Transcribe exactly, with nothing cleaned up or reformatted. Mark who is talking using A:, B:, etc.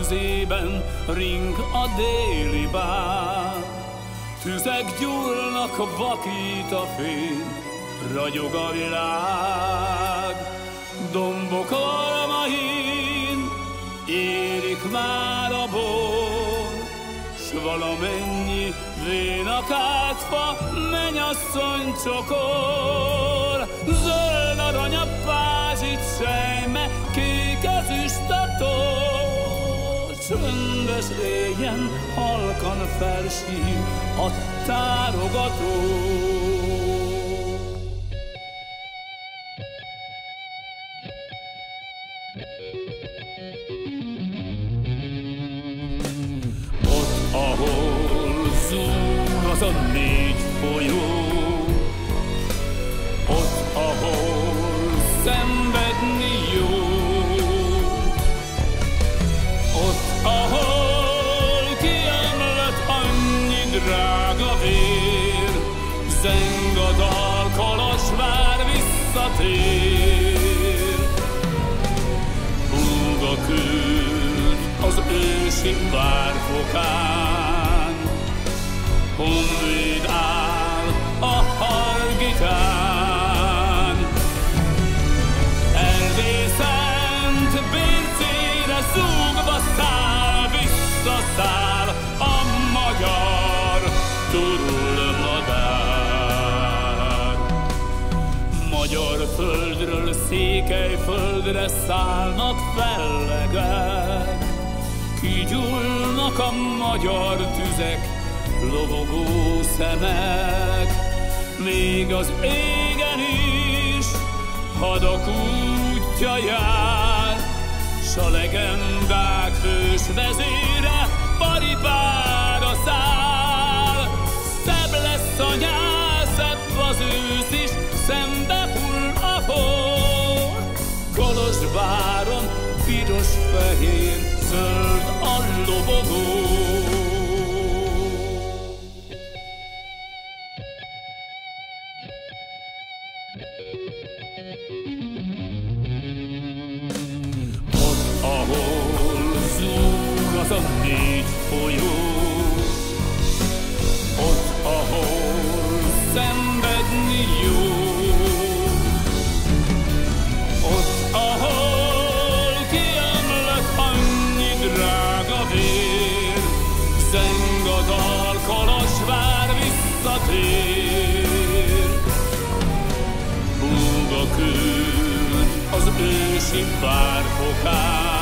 A: kezében ring a déli bál. Tüzek gyúlnak, vakít a fény, ragyog a világ. Dombok almain érik már a bor, s valamennyi vénakátfa mennyasszony csokor. Zöld arany a pázsit sejme, kék ezüst a tor. Csöndes éjjel halkan felsír a tárogató. Ott, ahol zúg az a négy folyó, ott, ahol szenvedni jó, ott, ahol kiemlett annyi drága vér, zeng a dal, Kolozsvár visszatér. Húg a kőr az ősi várfokán, honvéd áll a Hargitán. Erdély szent bércére zúgva száll, visszaszáll a magyar turulmadár. Magyar földről Székelyföldre szállnak fellegek, kigyúlnak a magyar tüzek, lobogó szemek. Még az égen is hadak útja jár, s a legendák hős vezére paripára száll. Szebb lesz a nyár, szebb az ősz is, szembe hull a hó. Kolozsváron piros-fehér, zöld a lobogó. Ott, ahol zúg az a négy folyó, ott, ahol szenvedni jó, ott, ahol kiemlett annyi drága vér, zeng a dal, Kolozsvár visszatér. Húg a kőr az ősi várfokán,